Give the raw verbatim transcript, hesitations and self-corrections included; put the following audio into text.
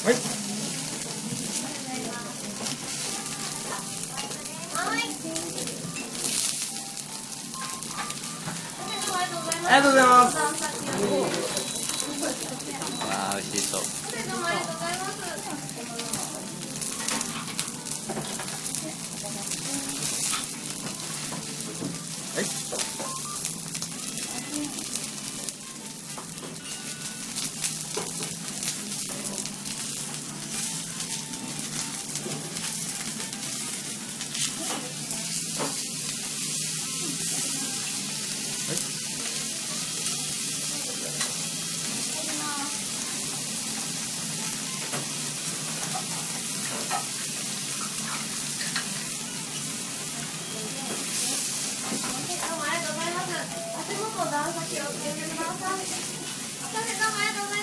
はい。ありがとうございます。 ああ、美味しそう。 どうもありがとうございます。 はい。 足元段先をつけてください。どうもありがとうございます。